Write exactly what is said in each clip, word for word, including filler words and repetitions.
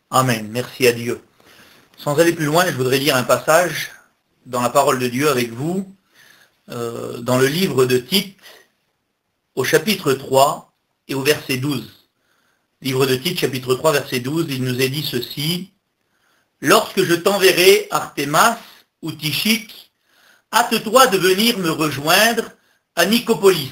Amen. Merci à Dieu. Sans aller plus loin, je voudrais lire un passage dans la parole de Dieu avec vous, euh, dans le livre de Tite, au chapitre trois et au verset douze. Livre de Tite, chapitre trois, verset douze, il nous est dit ceci. « Lorsque je t'enverrai Artémas ou Tychique, hâte-toi de venir me rejoindre à Nicopolis,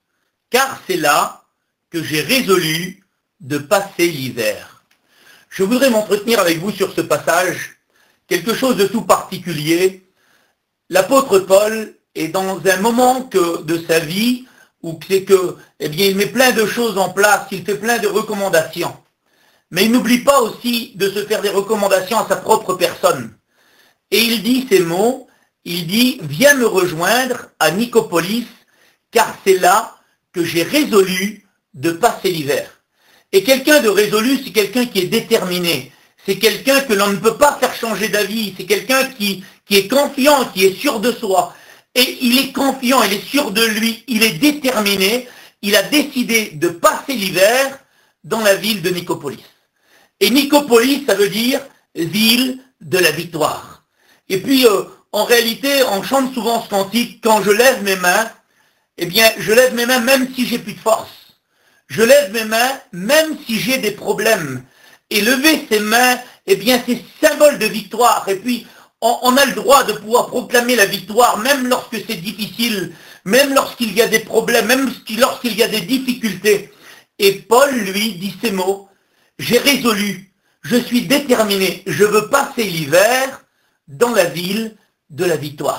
car c'est là que j'ai résolu de passer l'hiver. » Je voudrais m'entretenir avec vous sur ce passage, quelque chose de tout particulier. L'apôtre Paul est dans un moment que, de sa vie où c'est que, eh bien, il met plein de choses en place, il fait plein de recommandations. Mais il n'oublie pas aussi de se faire des recommandations à sa propre personne. Et il dit ces mots, il dit « Viens me rejoindre à Nicopolis, car c'est là que j'ai résolu de passer l'hiver. » Et quelqu'un de résolu, c'est quelqu'un qui est déterminé. C'est quelqu'un que l'on ne peut pas faire changer d'avis. C'est quelqu'un qui, qui est confiant, qui est sûr de soi. Et il est confiant, il est sûr de lui, il est déterminé. Il a décidé de passer l'hiver dans la ville de Nicopolis. Et Nicopolis, ça veut dire ville de la victoire. Et puis, euh, en réalité, on chante souvent ce cantique, quand je lève mes mains, eh bien, je lève mes mains même si j'ai plus de force. Je lève mes mains même si j'ai des problèmes. Et lever ses mains, eh bien, c'est symbole de victoire. Et puis, on, on a le droit de pouvoir proclamer la victoire, même lorsque c'est difficile, même lorsqu'il y a des problèmes, même lorsqu'il y a des difficultés. Et Paul, lui, dit ces mots, « J'ai résolu, je suis déterminé, je veux passer l'hiver dans la ville de la victoire. »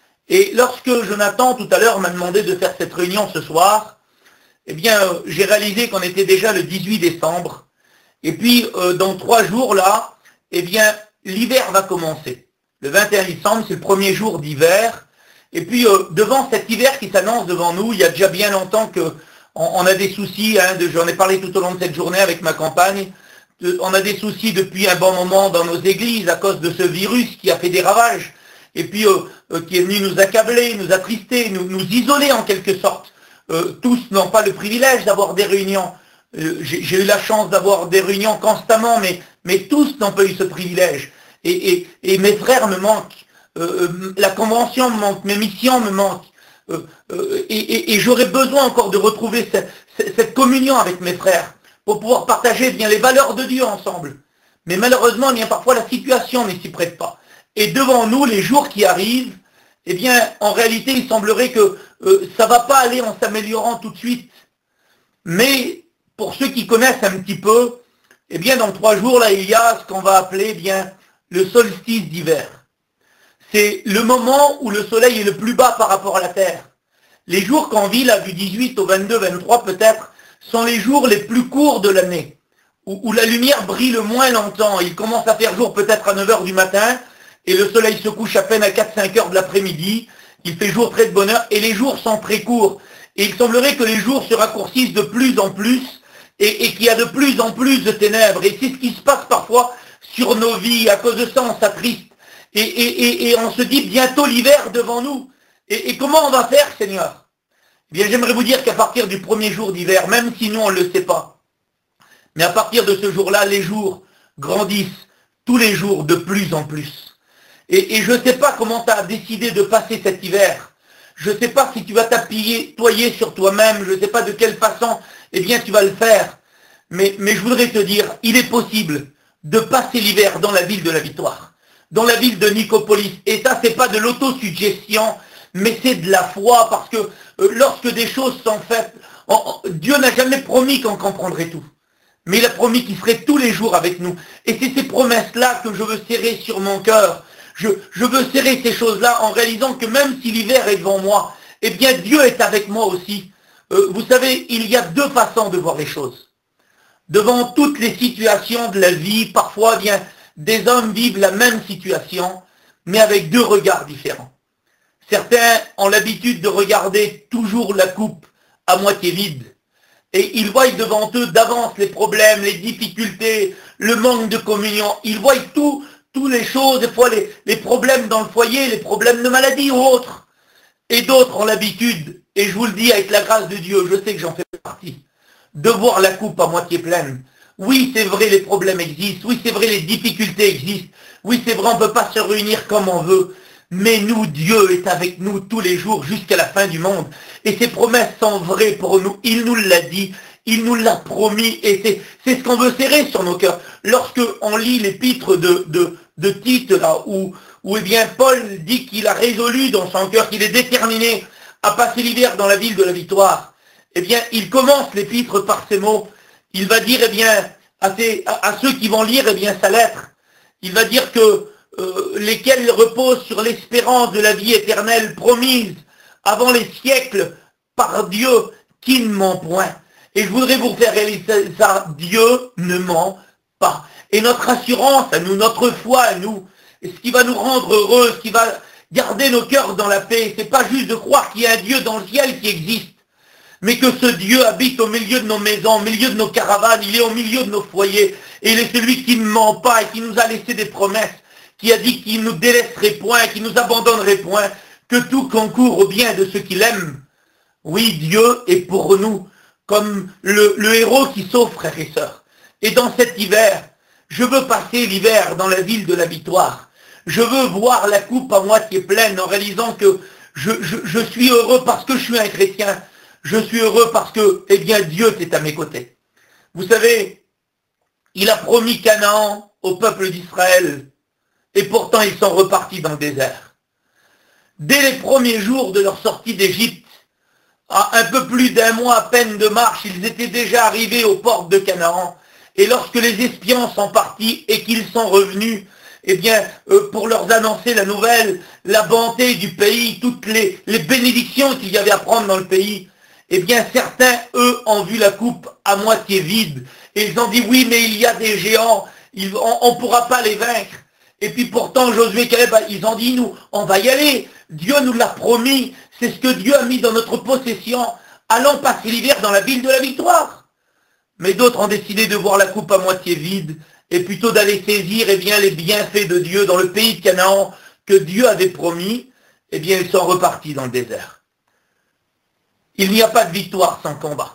Et lorsque Jonathan, tout à l'heure, m'a demandé de faire cette réunion ce soir, eh bien, euh, j'ai réalisé qu'on était déjà le dix-huit décembre. Et puis, euh, dans trois jours, là, eh bien, l'hiver va commencer. Le vingt et un décembre, c'est le premier jour d'hiver. Et puis, euh, devant cet hiver qui s'annonce devant nous, il y a déjà bien longtemps que on, on a des soucis, hein, de, j'en ai parlé tout au long de cette journée avec ma compagne, de, on a des soucis depuis un bon moment dans nos églises à cause de ce virus qui a fait des ravages. Et puis, euh, euh, qui est venu nous accabler, nous attrister, nous, nous isoler en quelque sorte. Euh, tous n'ont pas le privilège d'avoir des réunions. Euh, J'ai eu la chance d'avoir des réunions constamment, mais, mais tous n'ont pas eu ce privilège. Et, et, et mes frères me manquent. Euh, la convention me manque, mes missions me manquent. Euh, euh, et et, et j'aurais besoin encore de retrouver cette, cette communion avec mes frères pour pouvoir partager bien les valeurs de Dieu ensemble. Mais malheureusement, bien parfois la situation ne s'y prête pas. Et devant nous, les jours qui arrivent, eh bien, en réalité, il semblerait que euh, ça ne va pas aller en s'améliorant tout de suite. Mais pour ceux qui connaissent un petit peu, eh bien, dans trois jours, là, il y a ce qu'on va appeler eh bien le solstice d'hiver. C'est le moment où le soleil est le plus bas par rapport à la Terre. Les jours qu'on vit, là, du dix-huit au vingt-deux, vingt-trois peut-être, sont les jours les plus courts de l'année, où, où la lumière brille le moins longtemps. Il commence à faire jour peut-être à neuf heures du matin, et le soleil se couche à peine à quatre cinq heures de l'après-midi. Il fait jour très de bonne heure, et les jours sont très courts. Et il semblerait que les jours se raccourcissent de plus en plus, et, et qu'il y a de plus en plus de ténèbres. Et c'est ce qui se passe parfois sur nos vies. À cause de ça, on s'attriste. Et, et, et, et on se dit bientôt l'hiver devant nous. Et, et comment on va faire, Seigneur? Eh bien, j'aimerais vous dire qu'à partir du premier jour d'hiver, même si nous, on ne le sait pas, mais à partir de ce jour-là, les jours grandissent tous les jours de plus en plus. Et, et je ne sais pas comment tu as décidé de passer cet hiver. Je ne sais pas si tu vas t'appuyer, toyer sur toi-même. Je ne sais pas de quelle façon, eh bien, tu vas le faire. Mais, mais je voudrais te dire, il est possible de passer l'hiver dans la ville de la victoire, dans la ville de Nicopolis. Et ça, c'est pas de l'autosuggestion, mais c'est de la foi, parce que euh, lorsque des choses sont faites, on, on, Dieu n'a jamais promis qu'on comprendrait tout. Mais il a promis qu'il serait tous les jours avec nous. Et c'est ces promesses-là que je veux serrer sur mon cœur. Je, je veux serrer ces choses-là en réalisant que même si l'hiver est devant moi, eh bien Dieu est avec moi aussi. Euh, vous savez, il y a deux façons de voir les choses. Devant toutes les situations de la vie, parfois bien, des hommes vivent la même situation, mais avec deux regards différents. Certains ont l'habitude de regarder toujours la coupe à moitié vide. Et ils voient devant eux d'avance les problèmes, les difficultés, le manque de communion. Ils voient tout, toutes les choses, des fois les, les problèmes dans le foyer, les problèmes de maladie ou autres. Et d'autres ont l'habitude, et je vous le dis avec la grâce de Dieu, je sais que j'en fais partie, de voir la coupe à moitié pleine. Oui, c'est vrai, les problèmes existent. Oui, c'est vrai, les difficultés existent. Oui, c'est vrai, on ne peut pas se réunir comme on veut. Mais nous, Dieu est avec nous tous les jours jusqu'à la fin du monde. Et ses promesses sont vraies pour nous. Il nous l'a dit. Il nous l'a promis. Et c'est ce qu'on veut serrer sur nos cœurs. Lorsque on lit l'épître de, de, de Tite, là, où, où eh bien, Paul dit qu'il a résolu dans son cœur, qu'il est déterminé à passer l'hiver dans la ville de la victoire, eh bien, il commence l'épître par ces mots. Il va dire, eh bien, à, ces, à, à ceux qui vont lire, eh bien, sa lettre, il va dire que euh, lesquels reposent sur l'espérance de la vie éternelle promise avant les siècles par Dieu qui ne ment point. Et je voudrais vous faire réaliser ça, Dieu ne ment pas. Et notre assurance à nous, notre foi à nous, et ce qui va nous rendre heureux, ce qui va garder nos cœurs dans la paix, c'est pas juste de croire qu'il y a un Dieu dans le ciel qui existe, mais que ce Dieu habite au milieu de nos maisons, au milieu de nos caravanes, il est au milieu de nos foyers, et il est celui qui ne ment pas et qui nous a laissé des promesses, qui a dit qu'il nous délaisserait point, qu'il nous abandonnerait point, que tout concourt au bien de ceux qui l'aiment. Oui, Dieu est pour nous comme le, le héros qui sauve, frères et sœurs. Et dans cet hiver, je veux passer l'hiver dans la ville de la victoire. Je veux voir la coupe à moitié pleine en réalisant que je, je, je suis heureux parce que je suis un chrétien. Je suis heureux parce que, eh bien, Dieu est à mes côtés. Vous savez, il a promis Canaan au peuple d'Israël, et pourtant ils sont repartis dans le désert. Dès les premiers jours de leur sortie d'Égypte, à un peu plus d'un mois à peine de marche, ils étaient déjà arrivés aux portes de Canaan. Et lorsque les espions sont partis et qu'ils sont revenus, eh bien, euh, pour leur annoncer la nouvelle, la bonté du pays, toutes les, les bénédictions qu'il y avait à prendre dans le pays, eh bien, certains, eux, ont vu la coupe à moitié vide. Et ils ont dit, oui, mais il y a des géants, ils, on ne pourra pas les vaincre. Et puis pourtant, Josué et Caleb, ils ont dit, nous, on va y aller. Dieu nous l'a promis. C'est ce que Dieu a mis dans notre possession. Allons passer l'hiver dans la ville de la victoire. Mais d'autres ont décidé de voir la coupe à moitié vide et plutôt d'aller saisir eh bien, les bienfaits de Dieu dans le pays de Canaan que Dieu avait promis. Eh bien, ils sont repartis dans le désert. Il n'y a pas de victoire sans combat.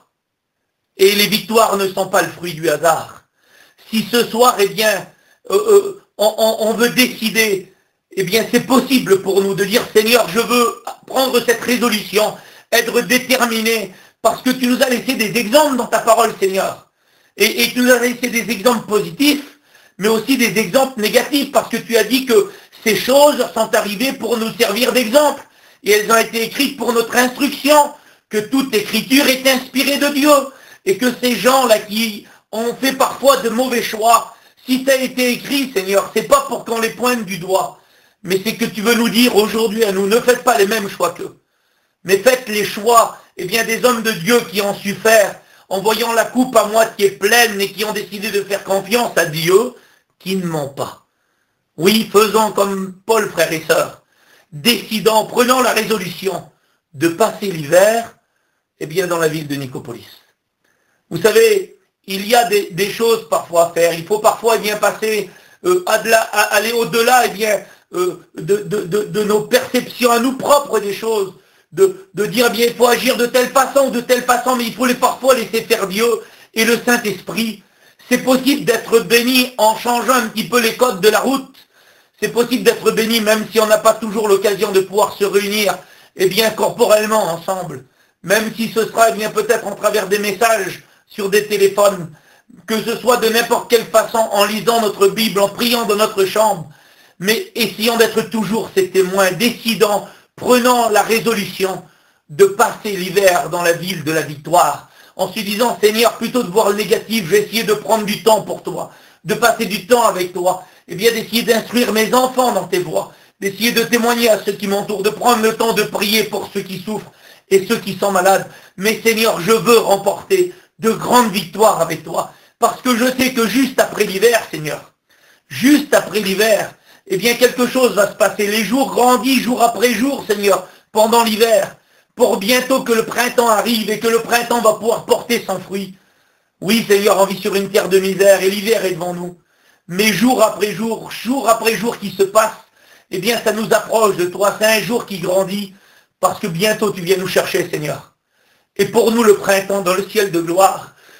Et les victoires ne sont pas le fruit du hasard. Si ce soir, eh bien, euh, euh, on, on, on veut décider, eh bien, c'est possible pour nous de dire, Seigneur, je veux prendre cette résolution, être déterminé, parce que tu nous as laissé des exemples dans ta parole, Seigneur. Et, et tu nous as laissé des exemples positifs, mais aussi des exemples négatifs, parce que tu as dit que ces choses sont arrivées pour nous servir d'exemple. Et elles ont été écrites pour notre instruction, que toute écriture est inspirée de Dieu. Et que ces gens-là qui ont fait parfois de mauvais choix, si ça a été écrit, Seigneur, c'est pas pour qu'on les pointe du doigt, mais c'est que tu veux nous dire aujourd'hui à nous, ne faites pas les mêmes choix qu'eux, mais faites les choix, eh bien, des hommes de Dieu qui ont su faire, en voyant la coupe à moitié pleine et qui ont décidé de faire confiance à Dieu, qui ne ment pas. Oui, faisons comme Paul, frères et sœurs, décidant, prenant la résolution de passer l'hiver, eh bien, dans la ville de Nicopolis. Vous savez, il y a des, des choses parfois à faire. Il faut parfois eh bien, passer, euh, à de la, à aller au-delà eh bien, euh, de, de, de, de nos perceptions à nous propres des choses. De, de dire, eh bien, il faut agir de telle façon ou de telle façon, mais il faut les parfois laisser faire Dieu et le Saint-Esprit. C'est possible d'être béni en changeant un petit peu les codes de la route. C'est possible d'être béni même si on n'a pas toujours l'occasion de pouvoir se réunir eh bien, corporellement ensemble. Même si ce sera eh bien, peut-être en travers des messages sur des téléphones, que ce soit de n'importe quelle façon, en lisant notre Bible, en priant dans notre chambre, mais essayons d'être toujours ces témoins, décidant, prenant la résolution de passer l'hiver dans la ville de la victoire, en se disant, Seigneur, plutôt de voir le négatif, j'ai essayé de prendre du temps pour toi, de passer du temps avec toi, et bien d'essayer d'instruire mes enfants dans tes voies, d'essayer de témoigner à ceux qui m'entourent, de prendre le temps de prier pour ceux qui souffrent et ceux qui sont malades. Mais Seigneur, je veux remporter de grandes victoires avec toi, parce que je sais que juste après l'hiver, Seigneur, juste après l'hiver, eh bien quelque chose va se passer. Les jours grandissent jour après jour, Seigneur, pendant l'hiver, pour bientôt que le printemps arrive et que le printemps va pouvoir porter son fruit. Oui, Seigneur, on vit sur une terre de misère et l'hiver est devant nous. Mais jour après jour, jour après jour qui se passe, eh bien ça nous approche de toi. C'est un jour qui grandit, parce que bientôt tu viens nous chercher, Seigneur. Et pour nous, le printemps dans le ciel de gloire,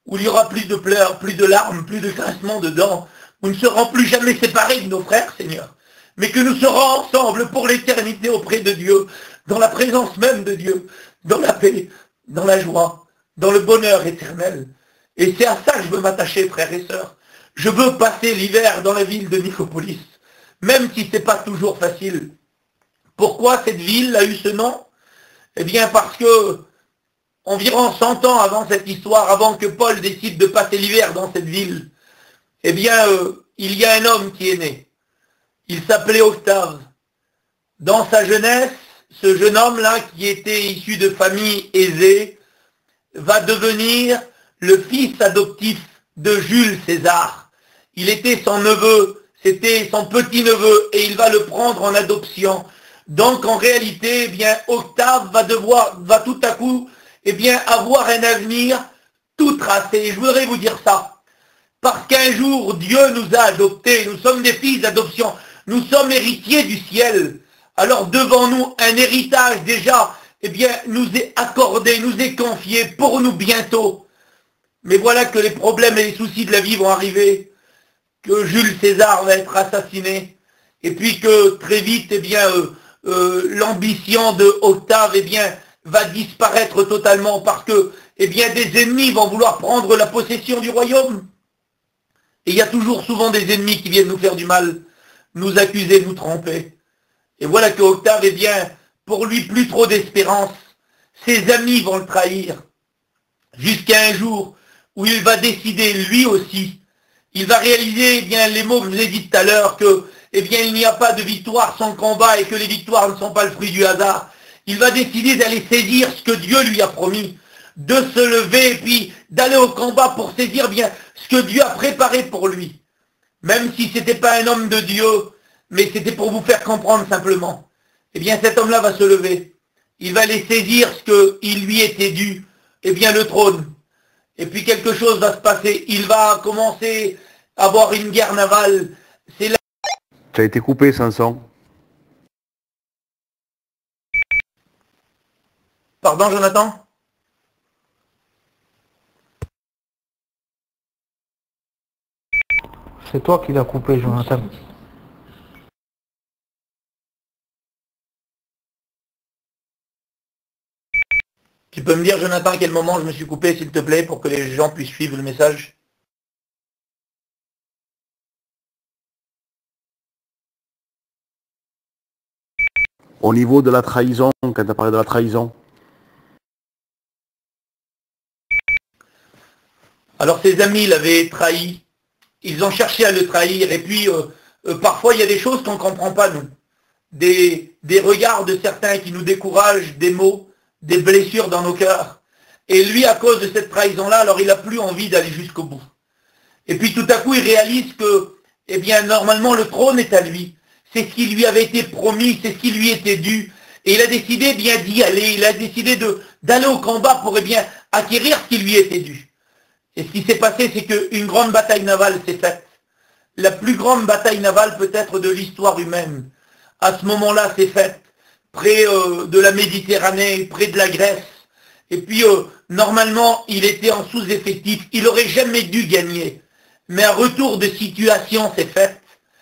où il y aura plus de pleurs, plus de larmes, plus de grincements de dents, où nous ne serons plus jamais séparés de nos frères, Seigneur, mais que nous serons ensemble pour l'éternité auprès de Dieu, dans la présence même de Dieu, dans la paix, dans la joie, dans le bonheur éternel. Et c'est à ça que je veux m'attacher, frères et sœurs. Je veux passer l'hiver dans la ville de Nicopolis, même si ce n'est pas toujours facile. Pourquoi cette ville a eu ce nom? Eh bien parce que environ cent ans avant cette histoire, avant que Paul décide de passer l'hiver dans cette ville, eh bien euh, il y a un homme qui est né. Il s'appelait Octave. Dans sa jeunesse, ce jeune homme-là, qui était issu de famille aisée, va devenir le fils adoptif de Jules César. Il était son neveu, c'était son petit-neveu, et il va le prendre en adoption. Donc en réalité, eh bien, Octave va devoir, va tout à coup, eh bien, avoir un avenir tout tracé. Et je voudrais vous dire ça, parce qu'un jour, Dieu nous a adoptés, nous sommes des fils d'adoption, nous sommes héritiers du ciel. Alors devant nous, un héritage déjà, eh bien, nous est accordé, nous est confié pour nous bientôt. Mais voilà que les problèmes et les soucis de la vie vont arriver, que Jules César va être assassiné, et puis que très vite, eh bien, euh, euh, l'ambition de Octave, eh bien, va disparaître totalement parce que, eh bien, des ennemis vont vouloir prendre la possession du royaume. Et il y a toujours souvent des ennemis qui viennent nous faire du mal, nous accuser, nous tromper. Et voilà que Octave, eh bien, pour lui, plus trop d'espérance. Ses amis vont le trahir. Jusqu'à un jour où il va décider, lui aussi, il va réaliser, eh bien, les mots que je vous ai dit tout à l'heure, que, eh bien, il n'y a pas de victoire sans combat et que les victoires ne sont pas le fruit du hasard. Il va décider d'aller saisir ce que Dieu lui a promis, de se lever et puis d'aller au combat pour saisir bien ce que Dieu a préparé pour lui. Même si ce n'était pas un homme de Dieu, mais c'était pour vous faire comprendre simplement. Eh bien, cet homme-là va se lever. Il va aller saisir ce qu'il lui était dû, eh bien, le trône. Et puis quelque chose va se passer. Il va commencer à avoir une guerre navale. C'est là... Tu as été coupé, Samson. Pardon, Jonathan? C'est toi qui l'as coupé, Jonathan. Tu peux me dire, Jonathan, à quel moment je me suis coupé, s'il te plaît, pour que les gens puissent suivre le message? Au niveau de la trahison, quand tu as parlé de la trahison. Alors ses amis l'avaient trahi, ils ont cherché à le trahir, et puis euh, euh, parfois il y a des choses qu'on ne comprend pas, nous. Des, des regards de certains qui nous découragent, des mots, des blessures dans nos cœurs. Et lui, à cause de cette trahison-là, alors il n'a plus envie d'aller jusqu'au bout. Et puis tout à coup, il réalise que, eh bien, normalement, le trône est à lui. C'est ce qui lui avait été promis, c'est ce qui lui était dû. Et il a décidé bien d'y aller, il a décidé de d'aller au combat pour, eh bien, acquérir ce qui lui était dû. Et ce qui s'est passé, c'est qu'une grande bataille navale s'est faite. La plus grande bataille navale peut-être de l'histoire humaine. À ce moment-là, s'est faite près euh, de la Méditerranée, près de la Grèce. Et puis, euh, normalement, il était en sous-effectif. Il n'aurait jamais dû gagner. Mais un retour de situation s'est fait.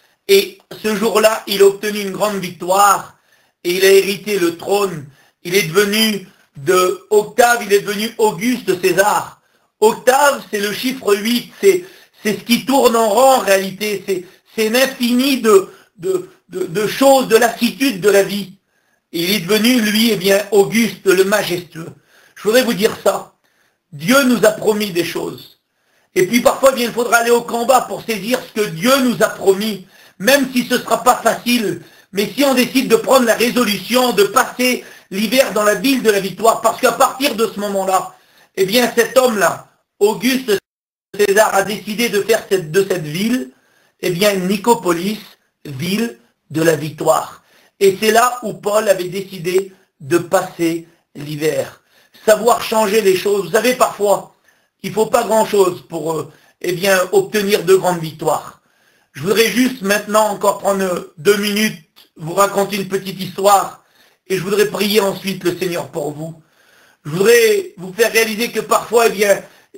Et ce jour-là, il a obtenu une grande victoire. Et il a hérité le trône. Il est devenu de Octave, il est devenu Auguste César. Octave, c'est le chiffre huit. C'est c'est ce qui tourne en rond en réalité. C'est l'infini de, de, de, de choses, de lassitude de la vie. Et il est devenu, lui, eh bien, Auguste, le majestueux. Je voudrais vous dire ça. Dieu nous a promis des choses. Et puis parfois, eh bien, il faudra aller au combat pour saisir ce que Dieu nous a promis, même si ce ne sera pas facile. Mais si on décide de prendre la résolution de passer l'hiver dans la ville de la victoire, parce qu'à partir de ce moment-là, eh bien, cet homme-là, Auguste César, a décidé de faire cette, de cette ville, eh bien, Nicopolis, ville de la victoire. Et c'est là où Paul avait décidé de passer l'hiver. Savoir changer les choses. Vous savez, parfois, il ne faut pas grand-chose pour euh, eh bien, obtenir de grandes victoires. Je voudrais juste maintenant encore prendre deux minutes, vous raconter une petite histoire, et je voudrais prier ensuite le Seigneur pour vous. Je voudrais vous faire réaliser que parfois, eh bien,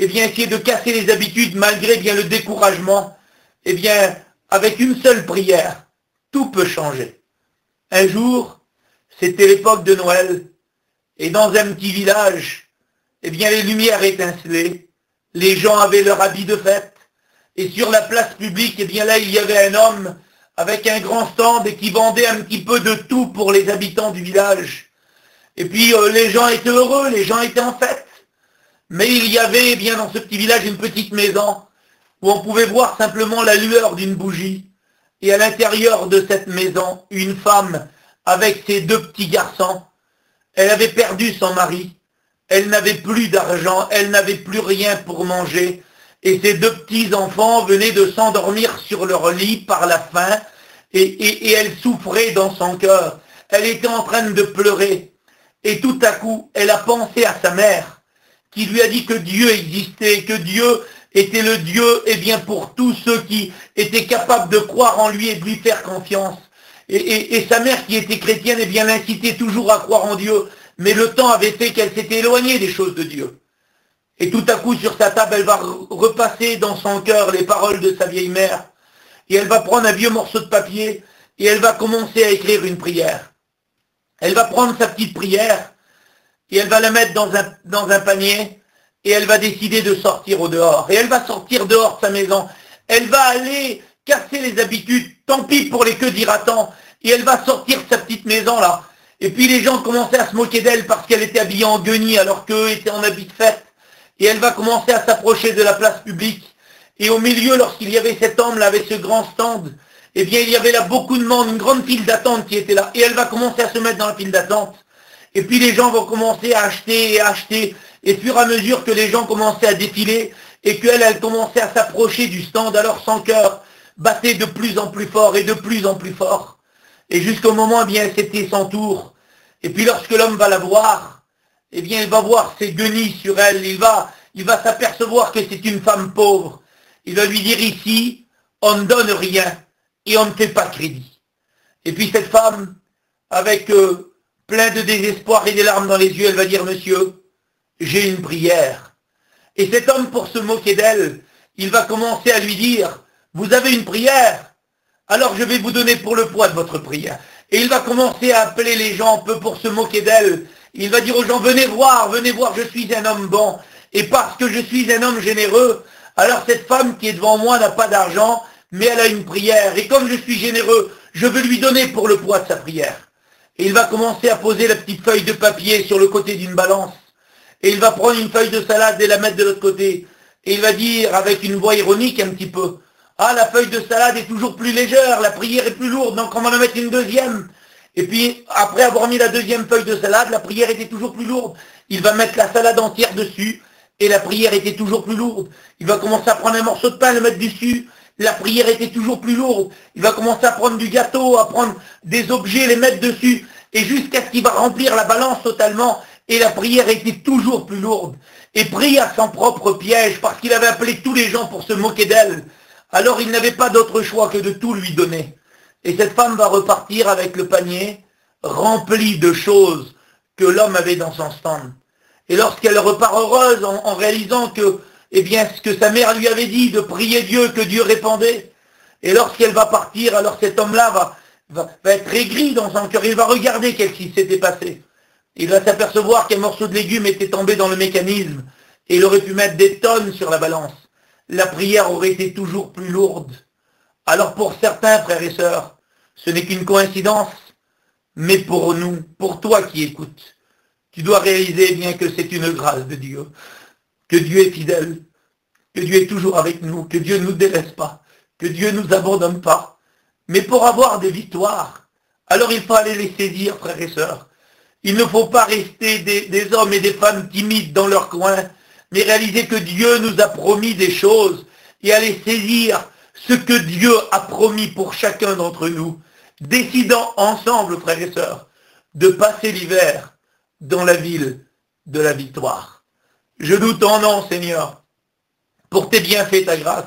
eh bien, essayer de casser les habitudes malgré bien le découragement, eh bien, avec une seule prière, tout peut changer. Un jour, c'était l'époque de Noël, et dans un petit village, eh bien, les lumières étincelaient, les gens avaient leur habit de fête, et sur la place publique, eh bien là, il y avait un homme avec un grand stand et qui vendait un petit peu de tout pour les habitants du village. Et puis, euh, les gens étaient heureux, les gens étaient en fête. Mais il y avait, eh bien, dans ce petit village, une petite maison où on pouvait voir simplement la lueur d'une bougie. Et à l'intérieur de cette maison, une femme avec ses deux petits garçons. Elle avait perdu son mari. Elle n'avait plus d'argent. Elle n'avait plus rien pour manger. Et ses deux petits enfants venaient de s'endormir sur leur lit par la faim. Et, et, et elle souffrait dans son cœur. Elle était en train de pleurer. Et tout à coup, elle a pensé à sa mère, qui lui a dit que Dieu existait, que Dieu était le Dieu, eh bien, pour tous ceux qui étaient capables de croire en lui et de lui faire confiance. Et, et, et sa mère, qui était chrétienne, eh bien, l'incitait toujours à croire en Dieu. Mais le temps avait fait qu'elle s'était éloignée des choses de Dieu. Et tout à coup, sur sa table, elle va repasser dans son cœur les paroles de sa vieille mère. Et elle va prendre un vieux morceau de papier et elle va commencer à écrire une prière. Elle va prendre sa petite prière et elle va la mettre dans un, dans un panier et elle va décider de sortir au dehors. Et elle va sortir dehors de sa maison. Elle va aller casser les habitudes. Tant pis pour les que dira-t-on. Et elle va sortir de sa petite maison là. Et puis les gens commençaient à se moquer d'elle parce qu'elle était habillée en guenille alors qu'eux étaient en habit de fête. Et elle va commencer à s'approcher de la place publique. Et au milieu, lorsqu'il y avait cet homme là avec ce grand stand, eh bien il y avait là beaucoup de monde, une grande file d'attente qui était là. Et elle va commencer à se mettre dans la file d'attente. Et puis les gens vont commencer à acheter et à acheter. Et fur et à mesure que les gens commençaient à défiler et qu'elle, elle commençait à s'approcher du stand, alors son cœur battait de plus en plus fort et de plus en plus fort. Et jusqu'au moment, eh bien, c'était son tour. Et puis lorsque l'homme va la voir, eh bien, il va voir ses guenilles sur elle. Il va, il va s'apercevoir que c'est une femme pauvre. Il va lui dire ici, on ne donne rien et on ne fait pas crédit. Et puis cette femme, avec euh, plein de désespoir et des larmes dans les yeux, elle va dire, monsieur, j'ai une prière. Et cet homme, pour se moquer d'elle, il va commencer à lui dire, vous avez une prière? Alors je vais vous donner pour le poids de votre prière. Et il va commencer à appeler les gens un peu pour se moquer d'elle. Il va dire aux gens, venez voir, venez voir, je suis un homme bon. Et parce que je suis un homme généreux, alors cette femme qui est devant moi n'a pas d'argent, mais elle a une prière. Et comme je suis généreux, je veux lui donner pour le poids de sa prière. Et il va commencer à poser la petite feuille de papier sur le côté d'une balance. Et il va prendre une feuille de salade et la mettre de l'autre côté. Et il va dire avec une voix ironique un petit peu, ah, la feuille de salade est toujours plus légère, la prière est plus lourde, donc on va en mettre une deuxième. Et puis, après avoir mis la deuxième feuille de salade, la prière était toujours plus lourde. Il va mettre la salade entière dessus, et la prière était toujours plus lourde. Il va commencer à prendre un morceau de pain, le mettre dessus, la prière était toujours plus lourde. Il va commencer à prendre du gâteau, à prendre des objets, les mettre dessus, et jusqu'à ce qu'il va remplir la balance totalement, et la prière était toujours plus lourde. Et pris à son propre piège, parce qu'il avait appelé tous les gens pour se moquer d'elle. Alors il n'avait pas d'autre choix que de tout lui donner. Et cette femme va repartir avec le panier rempli de choses que l'homme avait dans son stand. Et lorsqu'elle repart heureuse en, en réalisant que, eh bien, ce que sa mère lui avait dit, de prier Dieu, que Dieu répondait, et lorsqu'elle va partir, alors cet homme-là va, va, va être aigri dans son cœur, il va regarder qu'est-ce qui s'était passé. Il va s'apercevoir qu'un morceau de légumes était tombé dans le mécanisme, et il aurait pu mettre des tonnes sur la balance. La prière aurait été toujours plus lourde. Alors pour certains, frères et sœurs, ce n'est qu'une coïncidence, mais pour nous, pour toi qui écoutes, tu dois réaliser bien que c'est une grâce de Dieu, que Dieu est fidèle, que Dieu est toujours avec nous, que Dieu ne nous délaisse pas, que Dieu ne nous abandonne pas. Mais pour avoir des victoires, alors il faut aller les saisir, frères et sœurs. Il ne faut pas rester des, des hommes et des femmes timides dans leur coin, mais réaliser que Dieu nous a promis des choses et aller saisir ce que Dieu a promis pour chacun d'entre nous, décidant ensemble, frères et sœurs, de passer l'hiver dans la ville de la victoire. Je loue ton nom, Seigneur, pour tes bienfaits, ta grâce.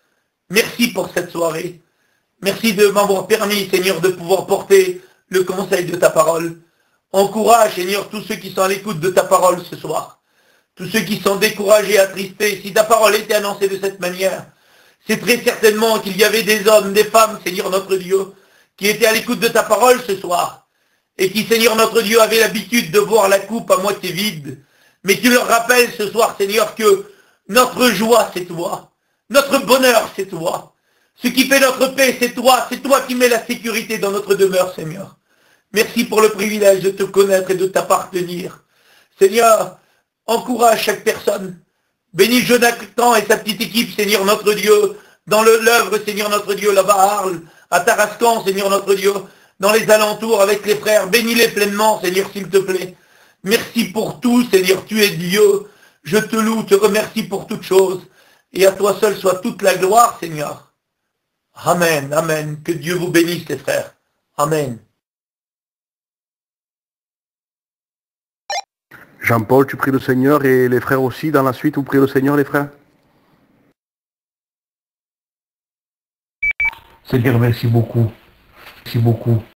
Merci pour cette soirée. Merci de m'avoir permis, Seigneur, de pouvoir porter le conseil de ta parole. Encourage, Seigneur, tous ceux qui sont à l'écoute de ta parole ce soir. tous ceux qui sont découragés, attristés. Si ta parole était annoncée de cette manière, c'est très certainement qu'il y avait des hommes, des femmes, Seigneur notre Dieu, qui étaient à l'écoute de ta parole ce soir, et qui, Seigneur notre Dieu, avaient l'habitude de voir la coupe à moitié vide. Mais tu leur rappelles ce soir, Seigneur, que notre joie, c'est toi. Notre bonheur, c'est toi. Ce qui fait notre paix, c'est toi. C'est toi qui mets la sécurité dans notre demeure, Seigneur. Merci pour le privilège de te connaître et de t'appartenir. Seigneur, encourage chaque personne. Bénis Jonathan et sa petite équipe, Seigneur notre Dieu, dans l'œuvre, Seigneur notre Dieu, là-bas à Arles, à Tarascan, Seigneur notre Dieu, dans les alentours avec les frères. Bénis-les pleinement, Seigneur, s'il te plaît. Merci pour tout, Seigneur, tu es Dieu. Je te loue, te remercie pour toutes choses. Et à toi seul soit toute la gloire, Seigneur. Amen, amen. Que Dieu vous bénisse, les frères. Amen. Jean-Paul, tu pries le Seigneur et les frères aussi dans la suite, vous priez le Seigneur, les frères? Seigneur, merci beaucoup. Merci beaucoup.